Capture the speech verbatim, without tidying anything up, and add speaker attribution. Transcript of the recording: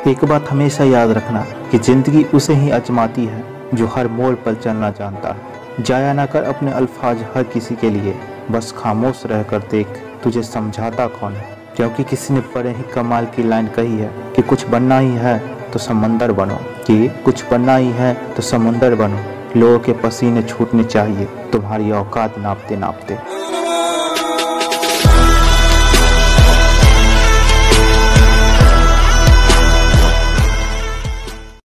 Speaker 1: एक बात हमेशा याद रखना कि जिंदगी उसे ही आजमाती है जो हर मोड़ पर चलना जानता है। जाया ना कर अपने अल्फाज हर किसी के लिए, बस खामोश रह कर देख तुझे समझाता कौन है। क्योंकि किसी ने बड़े ही कमाल की लाइन कही है कि कुछ बनना ही है तो समंदर बनो, कि कुछ बनना ही है तो समंदर बनो। लोगों के पसीने छूटने चाहिए तुम्हारी औकात नापते नापते।